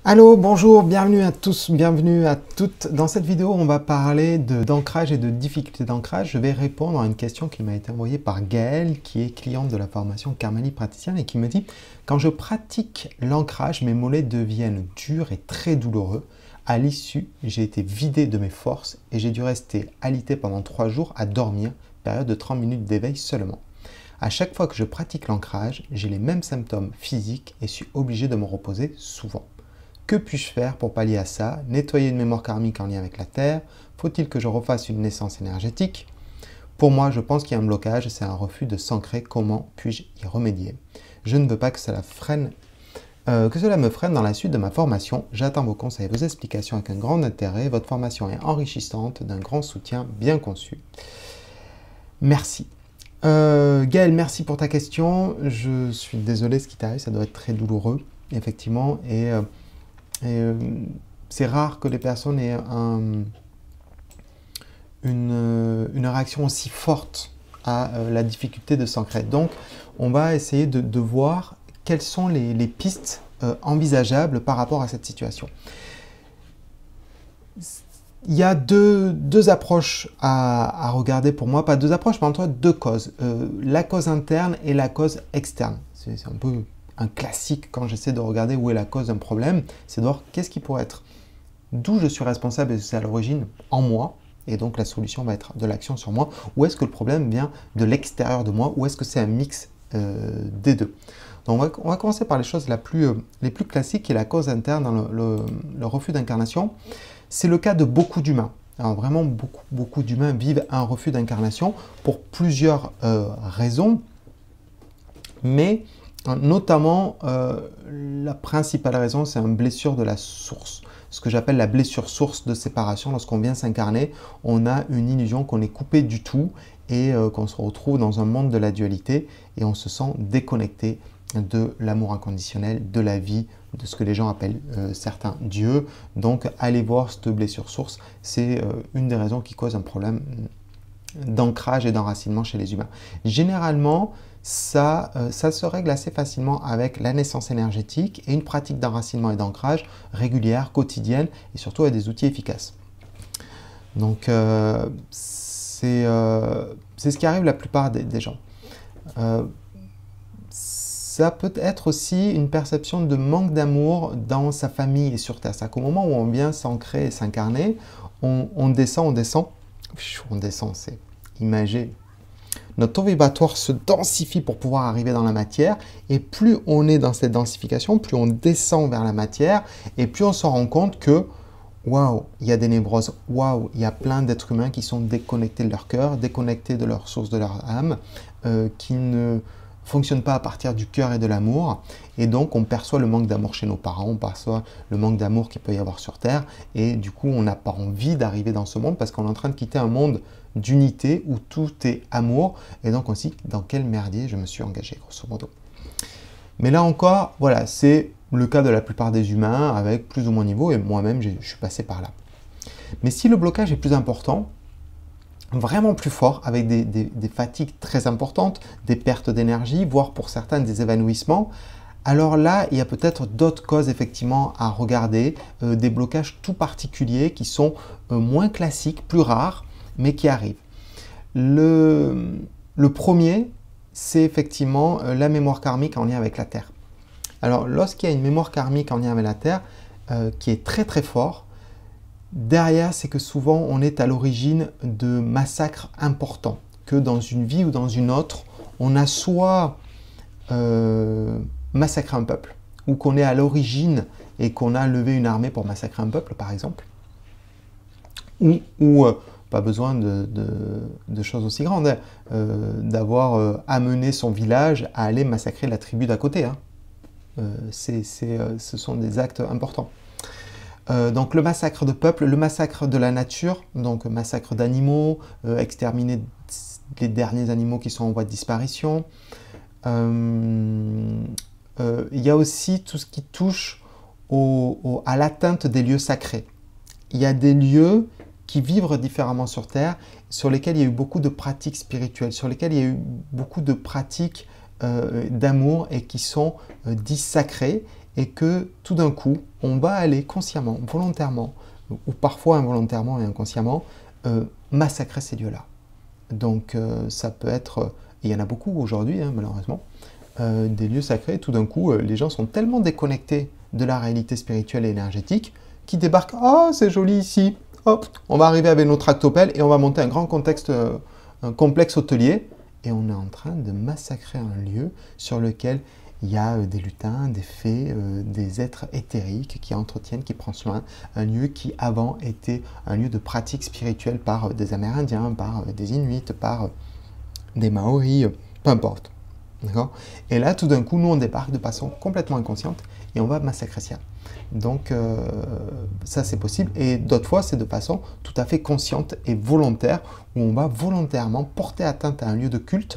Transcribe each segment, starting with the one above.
Allô, bonjour, bienvenue à tous, bienvenue à toutes. Dans cette vidéo, on va parler d'ancrage et de difficultés d'ancrage. Je vais répondre à une question qui m'a été envoyée par Gaëlle, qui est cliente de la formation Karmanie praticienne et qui me dit « Quand je pratique l'ancrage, mes mollets deviennent durs et très douloureux. À l'issue, j'ai été vidé de mes forces et j'ai dû rester alité pendant 3 jours à dormir, période de 30 minutes d'éveil seulement. À chaque fois que je pratique l'ancrage, j'ai les mêmes symptômes physiques et suis obligé de me reposer souvent. Que puis-je faire pour pallier à ça? Nettoyer une mémoire karmique en lien avec la Terre? Faut-il que je refasse une naissance énergétique? Pour moi, je pense qu'il y a un blocage, c'est un refus de s'ancrer. Comment puis-je y remédier? Je ne veux pas que cela me freine dans la suite de ma formation. J'attends vos conseils et vos explications avec un grand intérêt. Votre formation est enrichissante, d'un grand soutien bien conçu. Merci. Gaëlle, merci pour ta question. Je suis désolé ce qui t'arrive, ça doit être très douloureux, effectivement. C'est rare que les personnes aient une réaction aussi forte à la difficulté de s'ancrer. Donc, on va essayer de voir quelles sont les pistes envisageables par rapport à cette situation. Il y a deux approches à regarder pour moi, pas deux approches, mais en tout cas deux causes. La cause interne et la cause externe. C'est un peu un classique quand j'essaie de regarder où est la cause d'un problème, c'est de voir qu'est-ce qui pourrait être, d'où je suis responsable et c'est à l'origine en moi, et donc la solution va être de l'action sur moi, ou est-ce que le problème vient de l'extérieur de moi, ou est-ce que c'est un mix des deux. Donc on va commencer par les choses les plus classiques, qui est la cause interne dans le refus d'incarnation. C'est le cas de beaucoup d'humains. Alors vraiment, beaucoup d'humains vivent un refus d'incarnation pour plusieurs raisons, mais notamment, la principale raison, c'est une blessure de la source. Ce que j'appelle la blessure source de séparation. Lorsqu'on vient s'incarner, on a une illusion qu'on est coupé du tout et qu'on se retrouve dans un monde de la dualité et on se sent déconnecté de l'amour inconditionnel, de la vie, de ce que les gens appellent certains dieux. Donc, allez voir cette blessure source. C'est une des raisons qui cause un problème d'ancrage et d'enracinement chez les humains. Généralement, ça se règle assez facilement avec la naissance énergétique et une pratique d'enracinement et d'ancrage régulière, quotidienne et surtout avec des outils efficaces. Donc, c'est ce qui arrive la plupart des gens. Ça peut être aussi une perception de manque d'amour dans sa famille et sur Terre. C'est qu'au moment où on vient s'ancrer et s'incarner, on descend, c'est imagé. Notre taux vibratoire se densifie pour pouvoir arriver dans la matière et plus on est dans cette densification, plus on descend vers la matière et plus on se rend compte que waouh, il y a des névroses, waouh, il y a plein d'êtres humains qui sont déconnectés de leur cœur, déconnectés de leur source, de leur âme, qui ne fonctionnent pas à partir du cœur et de l'amour, et donc on perçoit le manque d'amour chez nos parents, on perçoit le manque d'amour qu'il peut y avoir sur Terre, et du coup on n'a pas envie d'arriver dans ce monde parce qu'on est en train de quitter un monde d'unité où tout est amour, et donc aussi dans quel merdier je me suis engagé, grosso modo. Mais là encore, voilà, c'est le cas de la plupart des humains avec plus ou moins niveau, et moi-même je suis passé par là. Mais si le blocage est plus important, vraiment plus fort, avec des fatigues très importantes, des pertes d'énergie, voire pour certains des évanouissements, alors là, il y a peut-être d'autres causes effectivement à regarder, des blocages tout particuliers qui sont moins classiques, plus rares, mais qui arrivent. Le premier, c'est effectivement la mémoire karmique en lien avec la Terre. Alors, lorsqu'il y a une mémoire karmique en lien avec la Terre, qui est très très fort, derrière, c'est que souvent, on est à l'origine de massacres importants, que dans une vie ou dans une autre, on a soit massacré un peuple, ou qu'on est à l'origine et qu'on a levé une armée pour massacrer un peuple, par exemple, ou pas besoin de choses aussi grandes, d'avoir amené son village à aller massacrer la tribu d'à côté. Hein. Ce sont des actes importants. Donc le massacre de peuple, le massacre de la nature, donc massacre d'animaux, exterminer les derniers animaux qui sont en voie de disparition. Il y a aussi tout ce qui touche à l'atteinte des lieux sacrés. Il y a des lieux qui vivent différemment sur Terre, sur lesquels il y a eu beaucoup de pratiques spirituelles, sur lesquels il y a eu beaucoup de pratiques d'amour et qui sont dits sacrés et que tout d'un coup, on va aller consciemment, volontairement, ou parfois involontairement et inconsciemment, massacrer ces lieux-là. Donc ça peut être, et il y en a beaucoup aujourd'hui hein, malheureusement, des lieux sacrés, tout d'un coup les gens sont tellement déconnectés de la réalité spirituelle et énergétique qu'ils débarquent, oh c'est joli ici, hop, on va arriver avec nos tractopelles et on va monter un grand un complexe hôtelier, et on est en train de massacrer un lieu sur lequel il y a des lutins, des fées, des êtres éthériques qui entretiennent, qui prennent soin. Un lieu qui avant était un lieu de pratique spirituelle par des Amérindiens, par des Inuits, par des Maoris, peu importe. Et là, tout d'un coup, nous, on débarque de façon complètement inconsciente et on va massacrer ça. Donc, ça, c'est possible. Et d'autres fois, c'est de façon tout à fait consciente et volontaire, où on va volontairement porter atteinte à un lieu de culte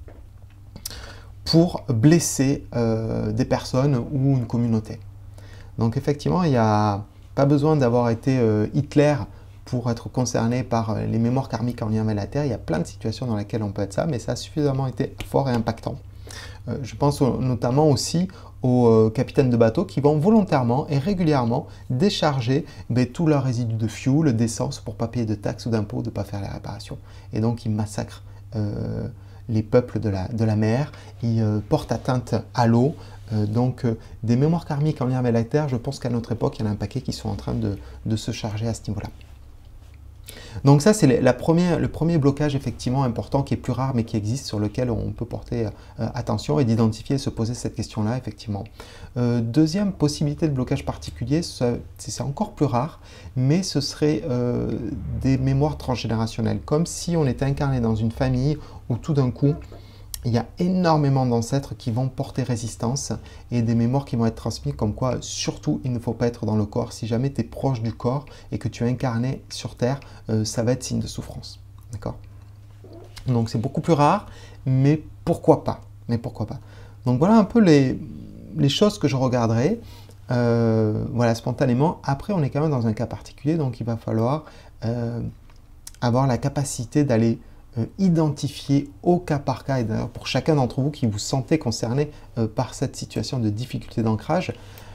pour blesser des personnes ou une communauté. Donc effectivement, il n'y a pas besoin d'avoir été Hitler pour être concerné par les mémoires karmiques en lien avec la Terre. Il y a plein de situations dans lesquelles on peut être ça, mais ça a suffisamment été fort et impactant. Je pense notamment aussi aux capitaines de bateaux qui vont volontairement et régulièrement décharger tous leurs résidus de fuel, d'essence pour ne pas payer de taxes ou d'impôts, de ne pas faire les réparations. Et donc ils massacrent les peuples de la mer, ils portent atteinte à l'eau. Donc des mémoires karmiques en lien avec la Terre, je pense qu'à notre époque, il y en a un paquet qui sont en train de se charger à ce niveau-là. Donc ça, c'est le premier blocage effectivement important qui est plus rare mais qui existe, sur lequel on peut porter attention et d'identifier et se poser cette question-là effectivement. Deuxième possibilité de blocage particulier, c'est encore plus rare, mais ce serait des mémoires transgénérationnelles, comme si on était incarné dans une famille où tout d'un coup, il y a énormément d'ancêtres qui vont porter résistance et des mémoires qui vont être transmises comme quoi, surtout, il ne faut pas être dans le corps. Si jamais tu es proche du corps et que tu es incarné sur Terre, ça va être signe de souffrance. D'accord? Donc c'est beaucoup plus rare, mais pourquoi pas? Donc voilà un peu les choses que je regarderai voilà, spontanément. Après, on est quand même dans un cas particulier, donc il va falloir avoir la capacité d'aller identifier au cas par cas, et d'ailleurs pour chacun d'entre vous qui vous sentez concerné par cette situation de difficulté d'ancrage,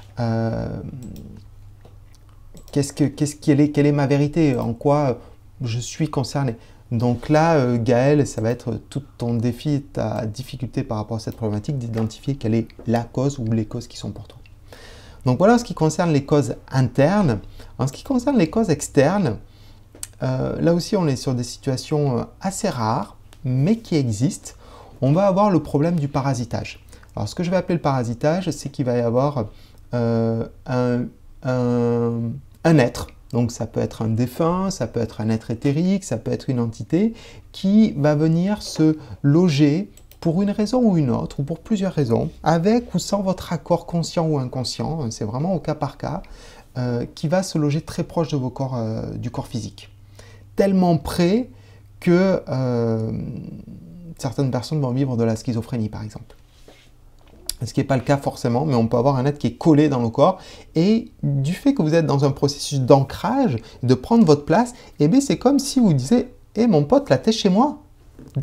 quelle est ma vérité, en quoi je suis concerné. Donc là, Gaël, ça va être tout ton défi, ta difficulté par rapport à cette problématique, d'identifier quelle est la cause ou les causes qui sont pour toi. Donc voilà en ce qui concerne les causes internes. En ce qui concerne les causes externes, là aussi, on est sur des situations assez rares, mais qui existent. On va avoir le problème du parasitage. Alors, ce que je vais appeler le parasitage, c'est qu'il va y avoir un être. Donc, ça peut être un défunt, ça peut être un être éthérique, ça peut être une entité qui va venir se loger pour une raison ou une autre, ou pour plusieurs raisons, avec ou sans votre accord conscient ou inconscient, c'est vraiment au cas par cas, qui va se loger très proche de vos corps, du corps physique. Tellement près que certaines personnes vont vivre de la schizophrénie, par exemple. Ce qui n'est pas le cas forcément, mais on peut avoir un être qui est collé dans le corps. Et du fait que vous êtes dans un processus d'ancrage, de prendre votre place, eh bien c'est comme si vous disiez « Eh mon pote, là t'es chez moi, dégage !»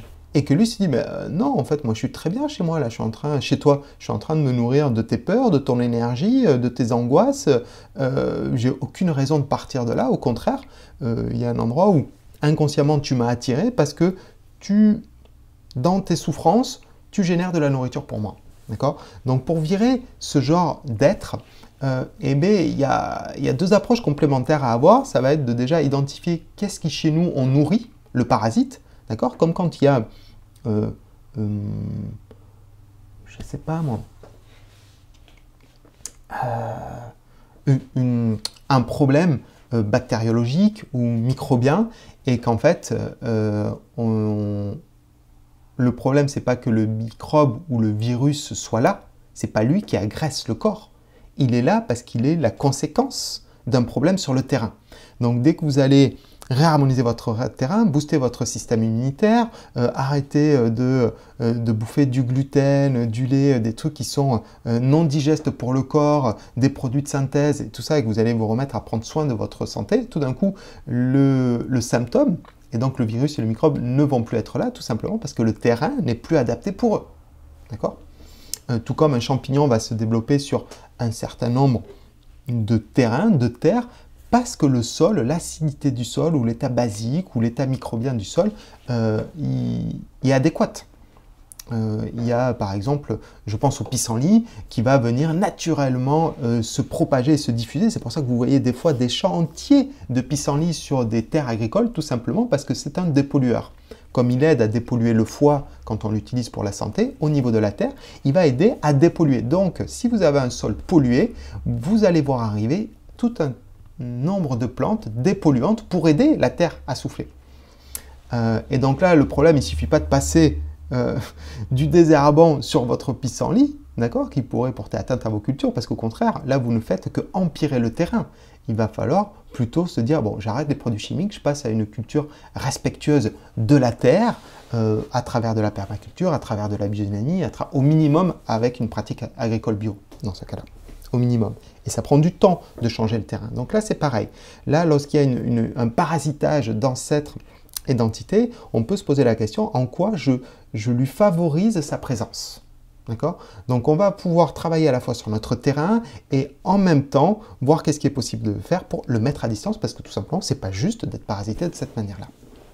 Et que lui se dit mais non, en fait, moi je suis très bien chez moi, là, chez toi, je suis en train de me nourrir de tes peurs, de ton énergie, de tes angoisses, j'ai aucune raison de partir de là, au contraire, il y a un endroit où inconsciemment tu m'as attiré parce que dans tes souffrances, tu génères de la nourriture pour moi. D'accord? Donc pour virer ce genre d'être, eh bien, il y a deux approches complémentaires à avoir. Ça va être de déjà identifier qu'est-ce qui chez nous on nourrit le parasite. D'accord? Comme quand il y a, je ne sais pas moi, un problème bactériologique ou microbien, et qu'en fait, le problème, c'est pas que le microbe ou le virus soit là, c'est pas lui qui agresse le corps. Il est là parce qu'il est la conséquence d'un problème sur le terrain. Donc dès que vous allez réharmoniser votre terrain, booster votre système immunitaire, arrêter de bouffer du gluten, du lait, des trucs qui sont non digestes pour le corps, des produits de synthèse et tout ça, et que vous allez vous remettre à prendre soin de votre santé, tout d'un coup, le symptôme, et donc le virus et le microbe ne vont plus être là, tout simplement parce que le terrain n'est plus adapté pour eux. D'accord ? tout comme un champignon va se développer sur un certain nombre de terrains, de terres, parce que le sol, l'acidité du sol, ou l'état basique, ou l'état microbien du sol, il est adéquat. Il y a par exemple, je pense au pissenlit, qui va venir naturellement se propager et se diffuser. C'est pour ça que vous voyez des fois des champs entiers de pissenlit sur des terres agricoles, tout simplement parce que c'est un dépollueur. Comme il aide à dépolluer le foie quand on l'utilise pour la santé, au niveau de la terre, il va aider à dépolluer. Donc, si vous avez un sol pollué, vous allez voir arriver tout un nombre de plantes dépolluantes pour aider la terre à souffler. Et donc là, le problème, il ne suffit pas de passer du désherbant sur votre pissenlit, d'accord, qui pourrait porter atteinte à vos cultures, parce qu'au contraire, là, vous ne faites que empirer le terrain. Il va falloir plutôt se dire, bon, j'arrête les produits chimiques, je passe à une culture respectueuse de la terre, à travers de la permaculture, à travers de la biodynamie, au minimum avec une pratique agricole bio, dans ce cas-là, au minimum. Et ça prend du temps de changer le terrain. Donc là, c'est pareil. Là, lorsqu'il y a un parasitage d'ancêtres et d'entités, on peut se poser la question, en quoi je lui favorise sa présence. D'accord? Donc on va pouvoir travailler à la fois sur notre terrain et en même temps voir qu'est-ce qui est possible de faire pour le mettre à distance, parce que tout simplement, c'est pas juste d'être parasité de cette manière-là.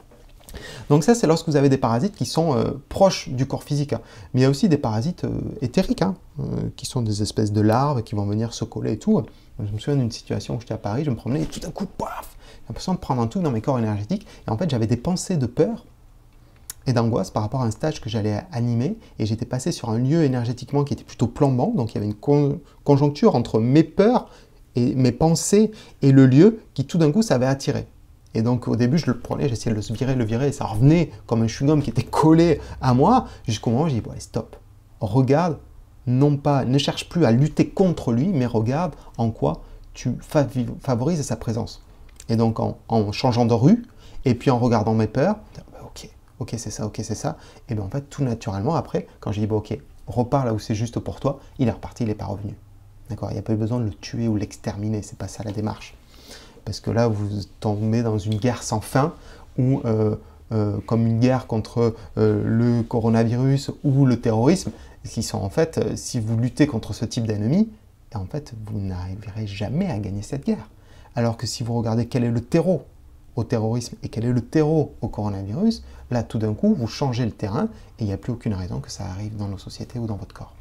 Donc ça, c'est lorsque vous avez des parasites qui sont proches du corps physique. Hein. Mais il y a aussi des parasites éthériques, hein, qui sont des espèces de larves qui vont venir se coller et tout. Je me souviens d'une situation où j'étais à Paris, je me promenais et tout d'un coup, paf, j'ai l'impression de prendre un truc dans mes corps énergétiques. Et en fait, j'avais des pensées de peur et d'angoisse par rapport à un stage que j'allais animer, et j'étais passé sur un lieu énergétiquement qui était plutôt plombant, donc il y avait une conjoncture entre mes peurs et mes pensées et le lieu qui tout d'un coup s'avait attiré. Et donc au début je le prenais, j'essayais de le virer, et ça revenait comme un chewing-gum qui était collé à moi, jusqu'au moment où j'ai dit, bon allez stop, regarde, non pas, ne cherche plus à lutter contre lui, mais regarde en quoi tu favorises sa présence. Et donc en changeant de rue, et puis en regardant mes peurs, ok, c'est ça, et bien en fait, tout naturellement, après, quand j'ai dit, bon, ok, repars là où c'est juste pour toi, il est reparti, il n'est pas revenu. D'accord? Il n'y a pas eu besoin de le tuer ou l'exterminer, c'est pas ça la démarche. Parce que là, vous tombez dans une guerre sans fin, ou comme une guerre contre le coronavirus ou le terrorisme, qui sont en fait, si vous luttez contre ce type d'ennemis, en fait, vous n'arriverez jamais à gagner cette guerre. Alors que si vous regardez quel est le terreau au terrorisme et quel est le terreau au coronavirus, là tout d'un coup vous changez le terrain et il n'y a plus aucune raison que ça arrive dans nos sociétés ou dans votre corps.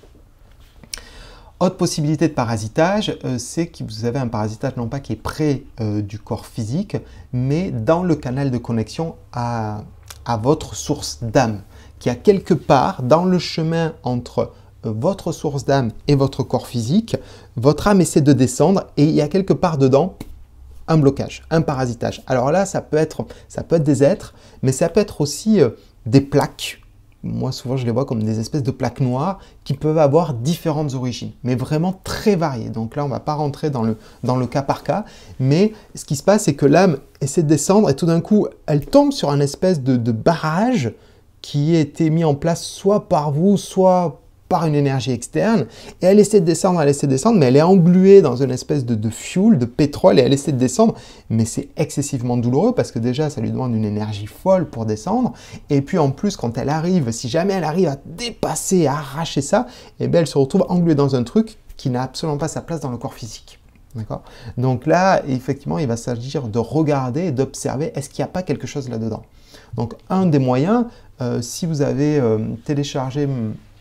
Autre possibilité de parasitage, c'est que vous avez un parasitage non pas qui est près du corps physique, mais dans le canal de connexion à votre source d'âme, qui a quelque part dans le chemin entre votre source d'âme et votre corps physique, votre âme essaie de descendre et il y a quelque part dedans un blocage, un parasitage. Alors là, ça peut être des êtres, mais ça peut être aussi des plaques. Moi, souvent, je les vois comme des espèces de plaques noires qui peuvent avoir différentes origines, mais vraiment très variées. Donc là, on ne va pas rentrer dans le cas par cas, mais ce qui se passe, c'est que l'âme essaie de descendre et tout d'un coup, elle tombe sur un espèce de barrage qui a été mis en place soit par vous, soit par une énergie externe, et elle essaie de descendre, mais elle est engluée dans une espèce de fuel, de pétrole, et elle essaie de descendre, mais c'est excessivement douloureux, parce que déjà, ça lui demande une énergie folle pour descendre, et puis en plus, quand elle arrive, si jamais elle arrive à dépasser, à arracher ça, eh bien, elle se retrouve engluée dans un truc qui n'a absolument pas sa place dans le corps physique. D'accord? Donc là, effectivement, il va s'agir de regarder et d'observer, est-ce qu'il n'y a pas quelque chose là-dedans? Donc, un des moyens, si vous avez téléchargé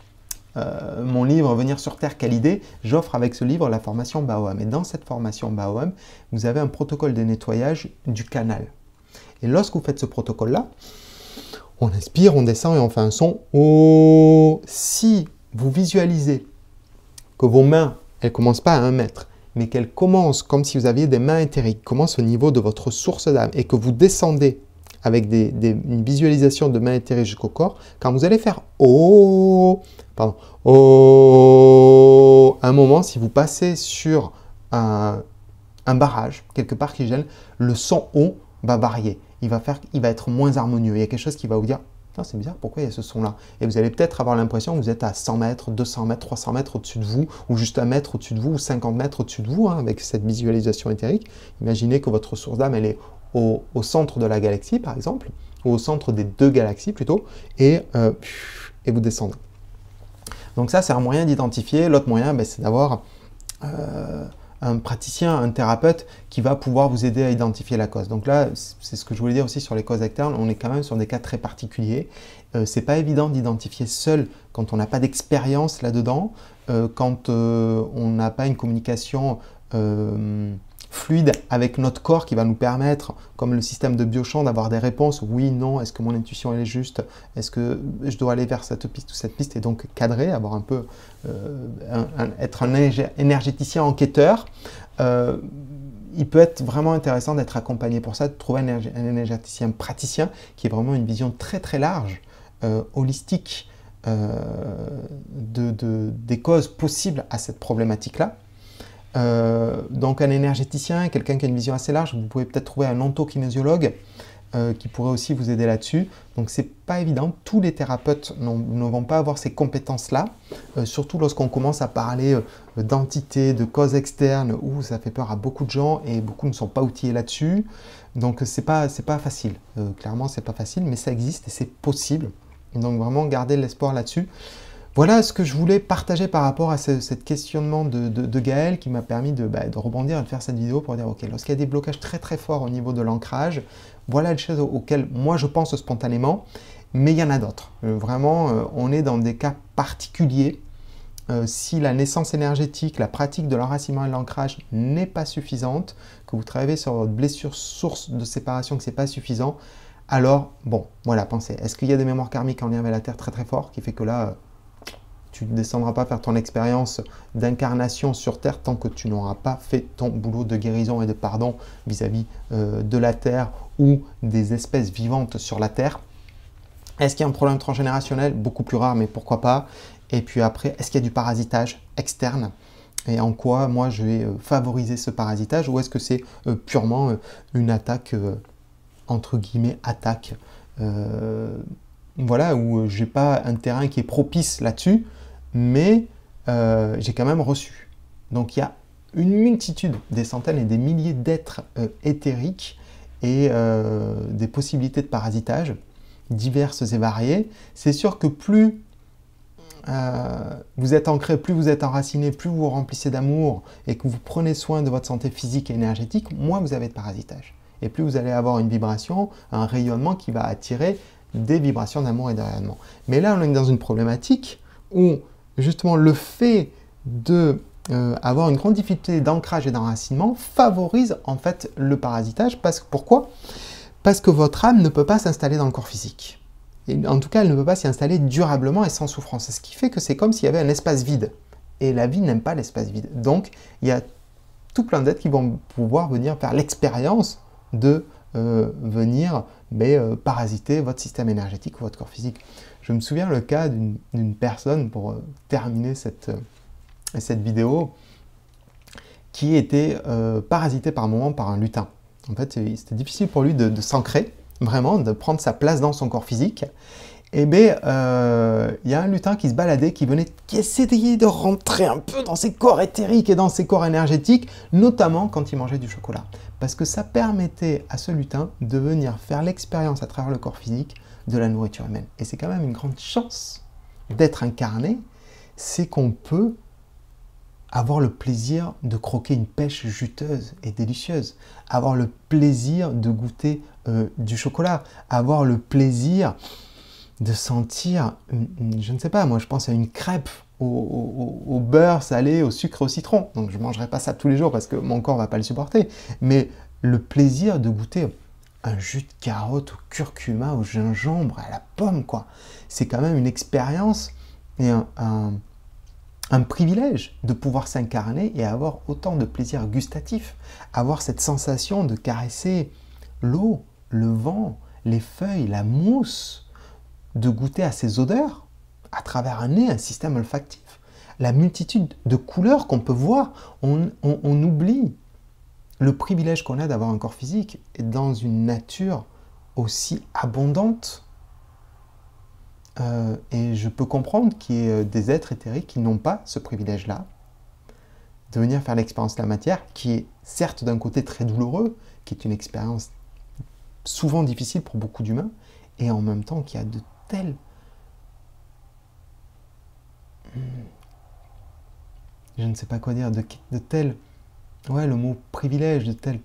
mon livre « Venir sur Terre, quelle idée », j'offre avec ce livre la formation Baoam. Et dans cette formation Baoam, vous avez un protocole de nettoyage du canal. Et lorsque vous faites ce protocole-là, on inspire, on descend et on fait un son « Oh ». Si vous visualisez que vos mains, elles ne commencent pas à 1 mètre, mais qu'elles commencent comme si vous aviez des mains éthériques, commencent au niveau de votre source d'âme et que vous descendez avec une visualisation de mains éthériques jusqu'au corps, quand vous allez faire « Oh », pardon, « Oh », à un moment, si vous passez sur un barrage, quelque part qui gêne, le son « Oh » va varier. Il va être moins harmonieux. Il y a quelque chose qui va vous dire « c'est bizarre, pourquoi il y a ce son-là » Et vous allez peut-être avoir l'impression que vous êtes à 100 mètres, 200 mètres, 300 mètres au-dessus de vous, ou juste 1 mètre au-dessus de vous, ou 50 mètres au-dessus de vous, hein, avec cette visualisation éthérique. Imaginez que votre source d'âme, elle est au centre de la galaxie, par exemple, ou au centre des 2 galaxies plutôt, et vous descendez. Donc ça, c'est un moyen d'identifier. L'autre moyen, ben, c'est d'avoir un praticien, un thérapeute qui va pouvoir vous aider à identifier la cause. Donc là, c'est ce que je voulais dire aussi sur les causes externes, on est quand même sur des cas très particuliers. C'est pas évident d'identifier seul quand on n'a pas d'expérience là-dedans, quand on n'a pas une communication fluide avec notre corps qui va nous permettre, comme le système de Biochamp, d'avoir des réponses, oui, non, est-ce que mon intuition elle est juste, est-ce que je dois aller vers cette piste ou cette piste, et donc cadrer, avoir un peu, être un énergéticien enquêteur. Il peut être vraiment intéressant d'être accompagné pour ça, de trouver un énergéticien praticien qui ait vraiment une vision très très large, holistique, des causes possibles à cette problématique-là. Donc un énergéticien, quelqu'un qui a une vision assez large, vous pouvez peut-être trouver un ontokinésiologue qui pourrait aussi vous aider là-dessus. Donc c'est pas évident, tous les thérapeutes ne vont pas avoir ces compétences-là, surtout lorsqu'on commence à parler d'entités, de causes externes, où ça fait peur à beaucoup de gens et beaucoup ne sont pas outillés là-dessus. Donc c'est pas facile, clairement c'est pas facile, mais ça existe et c'est possible. Donc vraiment garder l'espoir là-dessus. Voilà ce que je voulais partager par rapport à ce questionnement de Gaël qui m'a permis de rebondir et de faire cette vidéo pour dire ok, lorsqu'il y a des blocages très très forts au niveau de l'ancrage, voilà les choses auxquelles moi je pense spontanément, mais il y en a d'autres. Vraiment, on est dans des cas particuliers. Si la naissance énergétique, la pratique de l'enracinement et de l'ancrage n'est pas suffisante, que vous travaillez sur votre blessure source de séparation, que ce n'est pas suffisant, alors, bon, voilà, pensez, est-ce qu'il y a des mémoires karmiques en lien avec la Terre très très fort qui fait que là, tu ne descendras pas faire ton expérience d'incarnation sur Terre tant que tu n'auras pas fait ton boulot de guérison et de pardon vis-à-vis de la Terre ou des espèces vivantes sur la Terre. Est-ce qu'il y a un problème transgénérationnel? Beaucoup plus rare, mais pourquoi pas? Et puis après, est-ce qu'il y a du parasitage externe? Et en quoi, moi, je vais favoriser ce parasitage? Ou est-ce que c'est purement une attaque, entre guillemets, attaque voilà, où je n'ai pas un terrain qui est propice là-dessus, mais j'ai quand même reçu. Donc il y a une multitude, des centaines et des milliers d'êtres éthériques et des possibilités de parasitage diverses et variées. C'est sûr que plus vous êtes ancré, plus vous êtes enraciné, plus vous vous remplissez d'amour et que vous prenez soin de votre santé physique et énergétique, moins vous avez de parasitage. Et plus vous allez avoir une vibration, un rayonnement qui va attirer des vibrations d'amour et de rayonnement. Mais là, on est dans une problématique où justement le fait de avoir une grande difficulté d'ancrage et d'enracinement favorise en fait le parasitage. Pourquoi? Parce que votre âme ne peut pas s'installer dans le corps physique. Et en tout cas, elle ne peut pas s'y installer durablement et sans souffrance. Ce qui fait que c'est comme s'il y avait un espace vide. Et la vie n'aime pas l'espace vide. Donc, il y a tout plein d'êtres qui vont pouvoir venir faire l'expérience de venir parasiter votre système énergétique ou votre corps physique. Je me souviens le cas d'une personne, pour terminer cette vidéo, qui était parasité par moment par un lutin. En fait, c'était difficile pour lui de s'ancrer, vraiment, de prendre sa place dans son corps physique. Et bien, il y a un lutin qui se baladait, qui essayait de rentrer un peu dans ses corps éthériques et dans ses corps énergétiques, notamment quand il mangeait du chocolat. Parce que ça permettait à ce lutin de venir faire l'expérience à travers le corps physique de la nourriture humaine. Et c'est quand même une grande chance d'être incarné, c'est qu'on peut avoir le plaisir de croquer une pêche juteuse et délicieuse, avoir le plaisir de goûter du chocolat, avoir le plaisir de sentir, je ne sais pas, moi je pense à une crêpe au beurre salé, au sucre, au citron. Donc je ne mangerai pas ça tous les jours parce que mon corps ne va pas le supporter. Mais le plaisir de goûter un jus de carotte au curcuma, au gingembre, à la pomme, quoi. C'est quand même une expérience et un privilège de pouvoir s'incarner et avoir autant de plaisir gustatif. Avoir cette sensation de caresser l'eau, le vent, les feuilles, la mousse, de goûter à ces odeurs à travers un nez, un système olfactif. La multitude de couleurs qu'on peut voir, on oublie le privilège qu'on a d'avoir un corps physique et dans une nature aussi abondante. Et je peux comprendre qu'il y ait des êtres éthériques qui n'ont pas ce privilège-là, de venir faire l'expérience de la matière, qui est certes d'un côté très douloureux, qui est une expérience souvent difficile pour beaucoup d'humains, et en même temps qui a de telles je ne sais pas quoi dire, de tel, ouais, le mot privilège, de telle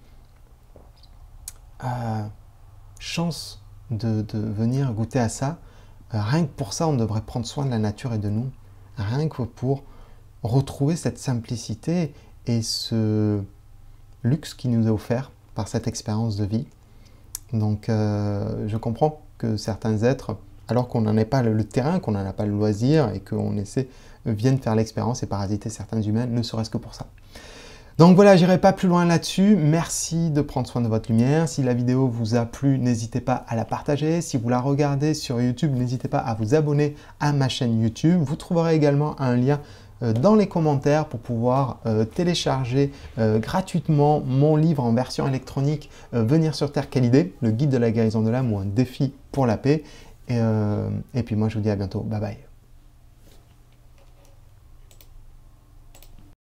chance de venir goûter à ça. Rien que pour ça, on devrait prendre soin de la nature et de nous. Rien que pour retrouver cette simplicité et ce luxe qui nous est offert par cette expérience de vie. Donc, je comprends que certains êtres, alors qu'on n'en ait pas le terrain, qu'on n'en a pas le loisir et qu'on essaie, viennent faire l'expérience et parasiter certains humains, ne serait-ce que pour ça. Donc voilà, j'irai pas plus loin là-dessus. Merci de prendre soin de votre lumière. Si la vidéo vous a plu, n'hésitez pas à la partager. Si vous la regardez sur YouTube, n'hésitez pas à vous abonner à ma chaîne YouTube. Vous trouverez également un lien dans les commentaires pour pouvoir télécharger gratuitement mon livre en version électronique Venir sur Terre, quelle idée, le guide de la guérison de l'âme ou un défi pour la paix. Et puis moi, je vous dis à bientôt. Bye bye.